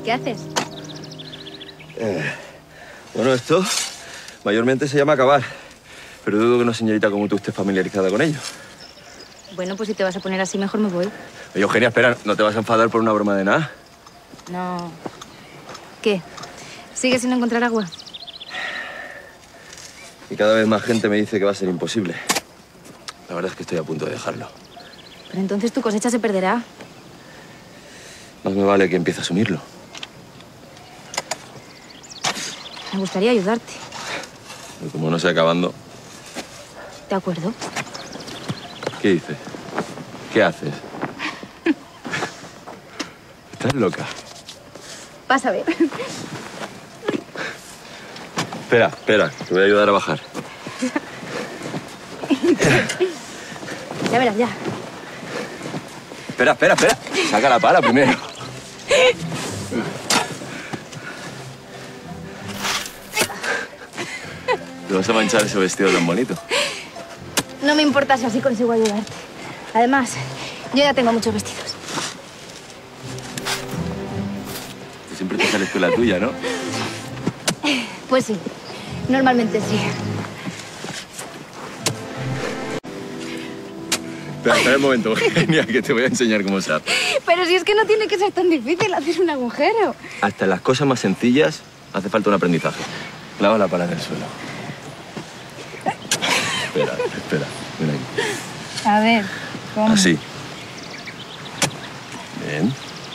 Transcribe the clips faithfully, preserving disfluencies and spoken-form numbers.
¿Qué haces? Eh, bueno, esto mayormente se llama cavar. Pero dudo que una señorita como tú esté familiarizada con ello. Bueno, pues si te vas a poner así, mejor me voy. Oye, Eugenia, espera, ¿no te vas a enfadar por una broma de nada? No. ¿Qué? ¿Sigues sin encontrar agua? Y cada vez más gente me dice que va a ser imposible. La verdad es que estoy a punto de dejarlo. Pero entonces tu cosecha se perderá. Más me vale que empiece a asumirlo. Me gustaría ayudarte. Pero como no sé acabando... ¿De acuerdo? ¿Qué dices? ¿Qué haces? ¿Estás loca? Vas a ver. Espera, espera, te voy a ayudar a bajar. Ya verás, ya. Espera, espera, espera. Saca la pala primero. Te vas a manchar ese vestido tan bonito. No me importa si así consigo ayudarte. Además, yo ya tengo muchos vestidos. Tú siempre te sales con la tuya, ¿no? Pues sí, normalmente sí. Espera, espera un momento, Eugenia, que te voy a enseñar cómo se hace. Pero si es que no tiene que ser tan difícil hacer un agujero. Hasta en las cosas más sencillas hace falta un aprendizaje. Clava la pala en el suelo. Espera, espera. Ven aquí. A ver, ¿cómo? Así. Bien.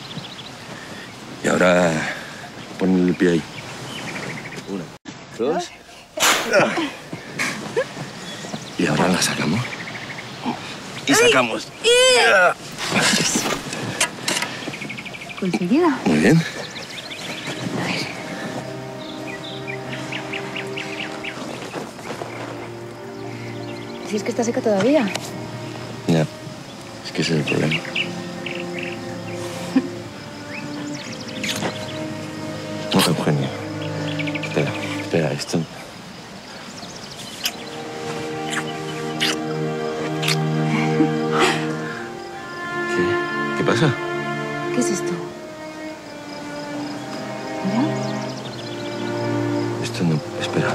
Y ahora pon el pie ahí. Una, dos. Y ahora la sacamos. Y sacamos. ¿Conseguido? Muy bien. A ver. Si es que está seca todavía. Ya. Es que ese es el problema. No, Eugenio. Espera, espera, esto... ¿Qué? ¿Qué pasa? ¿Qué es esto? ¿Mira? Esto no... Espera.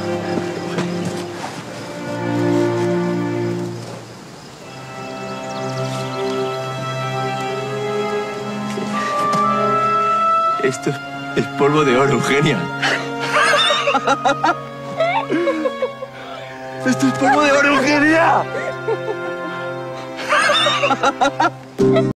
Esto es polvo de oro, Eugenia. ¡Esto es polvo de oro, Eugenia!